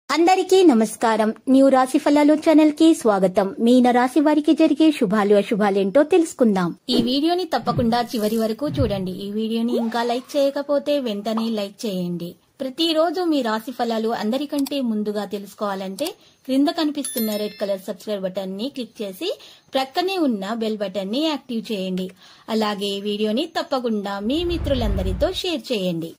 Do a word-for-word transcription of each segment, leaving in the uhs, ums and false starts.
అందరికీ నమస్కారం. న్యూ రాశి ఫలాలు ఛానల్ కి స్వాగతం. మీన రాశి వారికి జరిగే శుభాలు అశుభాలేంటో తెలుసుకుందాం. ఈ వీడియోని తప్పకుండా చివరి వరకు చూడండి. ఈ వీడియోని ఇంకా లైక్ చేయకపోతే వెంటనే లైక్ చేయండి. ప్రతిరోజు మీ రాశి ఫలాలు అందరికంటే ముందుగా తెలుసుకోవాలంటే క్రింద కనిపిస్తున్న రెడ్ కలర్ సబ్స్క్రైబ్ బటన్ ని క్లిక్ చేసి ప్రక్కనే ఉన్న బెల్ బటన్ ని యాక్టివ్ చేయండి. అలాగే ఈ వీడియోని తప్పకుండా మీ మిత్రులందరితో షేర్ చేయండి.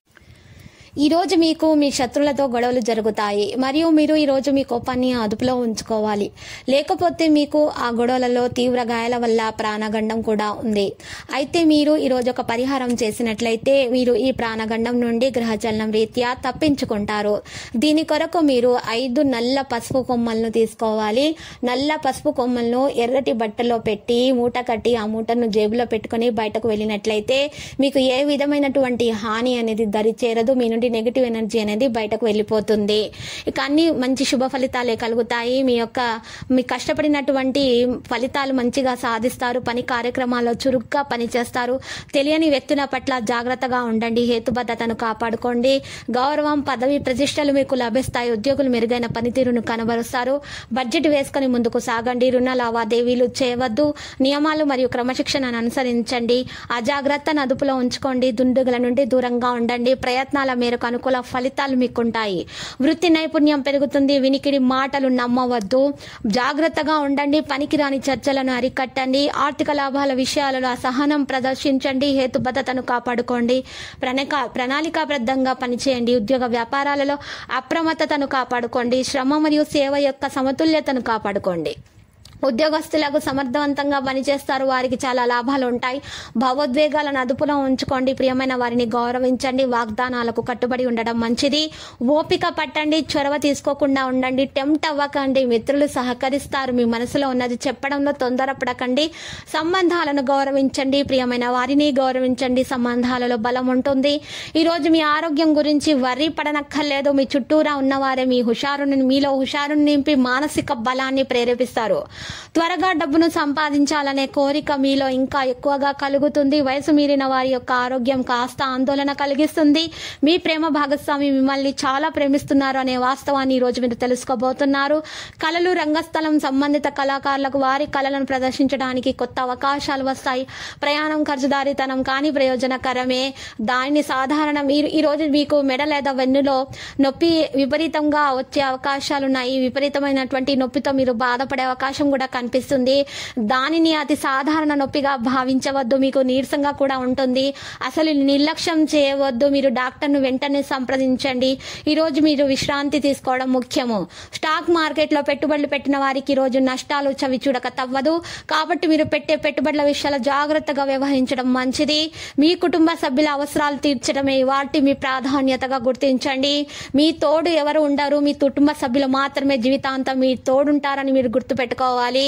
ఈ రోజు మీకు మీ శత్రులతో గొడవలు జరుగుతాయి మరియు మీరు ఈ రోజు మీ కోపాన్ని అదుపులో ఉంచుకోవాలి. లేకపోతే మీకు ఆ గొడవలలో తీవ్ర గాయాల వల్ల ప్రాణగండం కూడా ఉంది. అయితే మీరు ఈ రోజు ఒక పరిహారం చేసినట్లయితే మీరు ఈ ప్రాణగండం నుండి గ్రహచలనం రీత్యా తప్పించుకుంటారు. దీని కొరకు మీరు ఐదు నల్ల పసుపు కొమ్మలను తీసుకోవాలి. నల్ల పసుపు కొమ్మలను ఎర్రటి బట్టలో పెట్టి మూట కట్టి ఆ మూటను జేబులో పెట్టుకుని బయటకు వెళ్ళినట్లయితే మీకు ఏ విధమైనటువంటి హాని అనేది దరి చేరదు. మీ నుండి నెగిటివ్ ఎనర్జీ అనేది బయటకు వెళ్ళిపోతుంది. ఇక అన్ని మంచి శుభ ఫలితాలే కలుగుతాయి. మీ యొక్క మీ కష్టపడినటువంటి ఫలితాలు మంచిగా సాధిస్తారు. పని కార్యక్రమాల్లో చురుగ్గా పనిచేస్తారు. తెలియని వ్యక్తుల పట్ల జాగ్రత్తగా ఉండండి. హేతుబద్ధతను కాపాడుకోండి. గౌరవం, పదవి, ప్రతిష్టలు మీకు లభిస్తాయి. ఉద్యోగులు మెరుగైన పనితీరును కనబరుస్తారు. బడ్జెట్ వేసుకుని ముందుకు సాగండి. రుణ లావాదేవీలు చేయవద్దు. నియమాలు మరియు క్రమశిక్షణను అనుసరించండి. అజాగ్రత్తను అదుపులో ఉంచుకోండి. దుండుగుల నుండి దూరంగా ఉండండి. ప్రయత్నాల మేరకు అనుకూల ఫలితాలు మీకుంటాయి. వృత్తి నైపుణ్యం పెరుగుతుంది. వినికిడి మాటలు నమ్మవద్దు. జాగ్రత్తగా ఉండండి. పనికిరాని చర్చలను అరికట్టండి. ఆర్థిక లాభాల విషయాలలో అసహనం ప్రదర్శించండి. హేతుబద్ధతను కాపాడుకోండి. ప్రణాళిక ప్రణాళికాబద్ధంగా పనిచేయండి. ఉద్యోగ వ్యాపారాలలో అప్రమత్తతను కాపాడుకోండి. శ్రమ మరియు సేవ యొక్క సమతుల్యతను కాపాడుకోండి. ఉద్యోగస్తులకు సమర్థవంతంగా పనిచేస్తారు. వారికి చాలా లాభాలు ఉంటాయి. భావోద్వేగాలను అదుపులో ఉంచుకోండి. ప్రియమైన వారిని గౌరవించండి. వాగ్దానాలకు కట్టుబడి ఉండడం మంచిది. ఓపిక పట్టండి. చొరవ తీసుకోకుండా ఉండండి. టెంప్ట్ అవ్వకండి. మిత్రులు సహకరిస్తారు. మీ మనసులో ఉన్నది చెప్పడంలో తొందరపడకండి. సంబంధాలను గౌరవించండి. ప్రియమైన వారిని గౌరవించండి. సంబంధాలలో బలం ఉంటుంది. ఈ రోజు మీ ఆరోగ్యం గురించి వర్రీ పడనక్కర్లేదు. మీ చుట్టూరా ఉన్నవారే మీ హుషారుని మీలో హుషారుని నింపి మానసిక బలాన్ని ప్రేరేపిస్తారు. త్వరగా డబ్బును సంపాదించాలనే కోరిక మీలో ఇంకా ఎక్కువగా కలుగుతుంది. వయసు మీరిన వారి యొక్క ఆరోగ్యం కాస్త ఆందోళన కలిగిస్తుంది. మీ ప్రేమ భాగస్వామి మిమ్మల్ని చాలా ప్రేమిస్తున్నారు అనే వాస్తవాన్ని ఈ రోజు మీరు తెలుసుకోబోతున్నారు. కళలు, రంగస్థలం సంబంధిత కళాకారులకు వారి కళలను ప్రదర్శించడానికి కొత్త అవకాశాలు వస్తాయి. ప్రయాణం ఖర్చుదారితనం కానీ ప్రయోజనకరమే. దానిని సాధారణ మీరు ఈ రోజు మీకు మెడ లేదా వెన్నులో నొప్పి విపరీతంగా వచ్చే అవకాశాలున్నాయి. విపరీతమైనటువంటి నొప్పితో మీరు బాధపడే అవకాశం కూడా కనిపిస్తుంది. దానిని అతి సాధారణ నొప్పిగా భావించవద్దు. మీకు నీరసంగా కూడా ఉంటుంది. అసలు నిర్లక్ష్యం చేయవద్దు. మీరు డాక్టర్ను వెంటనే సంప్రదించండి. ఈ రోజు మీరు విశ్రాంతి తీసుకోవడం ముఖ్యము. స్టాక్ మార్కెట్ లో పెట్టుబడులు పెట్టిన వారికి ఈ రోజు నష్టాలు చవి చూడక తవ్వదు. కాబట్టి మీరు పెట్టే పెట్టుబడుల విషయాలు జాగ్రత్తగా వ్యవహరించడం మంచిది. మీ కుటుంబ సభ్యుల అవసరాలు తీర్చడమే వాటి మీ ప్రాధాన్యతగా గుర్తించండి. మీ తోడు ఎవరు ఉండరు. మీ కుటుంబ సభ్యులు మాత్రమే జీవితాంతం మీ తోడుంటారని మీరు గుర్తుపెట్టుకోవాలి.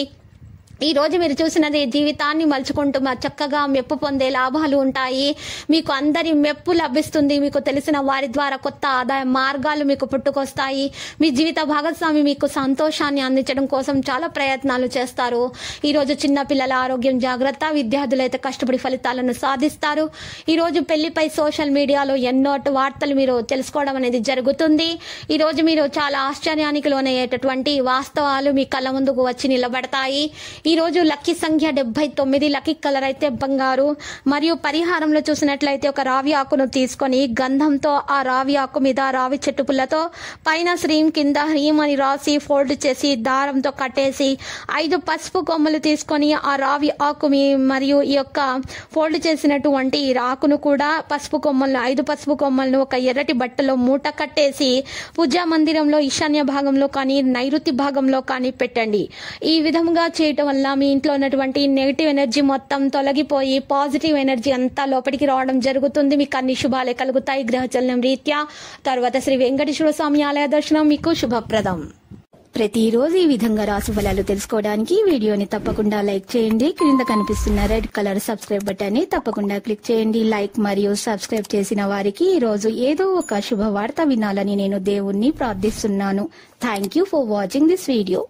ఈ రోజు మీరు చూసినది జీవితాన్ని మలుచుకుంటూ చక్కగా మెప్పు పొందే లాభాలు ఉంటాయి. మీకు అందరి మెప్పు లభిస్తుంది. మీకు తెలిసిన వారి ద్వారా కొత్త ఆదాయ మార్గాలు మీకు పుట్టుకొస్తాయి. మీ జీవిత భాగస్వామి మీకు సంతోషాన్ని అందించడం కోసం చాలా ప్రయత్నాలు చేస్తారు. ఈ రోజు చిన్న పిల్లల ఆరోగ్యం జాగ్రత్త. విద్యార్థులైతే కష్టపడి ఫలితాలను సాధిస్తారు. ఈ రోజు పెళ్లిపై సోషల్ మీడియాలో ఎన్నో వార్తలు మీరు తెలుసుకోవడం అనేది జరుగుతుంది. ఈ రోజు మీరు చాలా ఆశ్చర్యానికి లోనయ్యేటటువంటి వాస్తవాలు మీ కళ్ళ ముందుకు వచ్చి నిలబడతాయి. ఈ రోజు లక్కీ సంఖ్య డెబ్బై తొమ్మిది. లక్కీ కలర్ అయితే బంగారు. మరియు పరిహారంలో చూసినట్లయితే ఒక రావి ఆకును తీసుకొని గంధంతో ఆ రావి ఆకు మీద రావి చెట్టు పుల్లతో పైన శ్రీం కింద హ్రీం అని రాసి ఫోల్డ్ చేసి దారంతో కట్టేసి ఐదు పసుపు కొమ్మలు తీసుకొని ఆ రావి ఆకు మరియు ఈ యొక్క ఫోల్డ్ చేసినటువంటి ఆకును కూడా పసుపు కొమ్మలను ఐదు పసుపు కొమ్మలను ఒక ఎర్రటి బట్టలో మూట కట్టేసి పూజా మందిరంలో ఈశాన్య భాగంలో కానీ నైరుతి భాగంలో కానీ పెట్టండి. ఈ విధంగా చేయటం వల్ల మీ ఇంట్లో ఉన్నటువంటి నెగిటివ్ ఎనర్జీ మొత్తం తొలగిపోయి పాజిటివ్ ఎనర్జీ అంతా లోపలికి రావడం జరుగుతుంది. మీకు అన్ని శుభాలే కలుగుతాయి గ్రహచలనం రీత్యా. తర్వాత శ్రీ వెంకటేశ్వర స్వామి ఆలయ దర్శనం మీకు శుభప్రదం. ప్రతిరోజు ఈ విధంగా రాశి ఫలాలు తెలుసుకోవడానికి వీడియోని తప్పకుండా లైక్ చేయండి. క్రింద కనిపిస్తున్న రెడ్ కలర్ సబ్స్క్రైబ్ బటన్ ని తప్పకుండా క్లిక్ చేయండి. లైక్ మరియు సబ్స్క్రైబ్ చేసిన వారికి ఈ రోజు ఏదో ఒక శుభవార్త వినాలని నేను దేవుణ్ణి ప్రార్థిస్తున్నాను. Thank you for watching this video.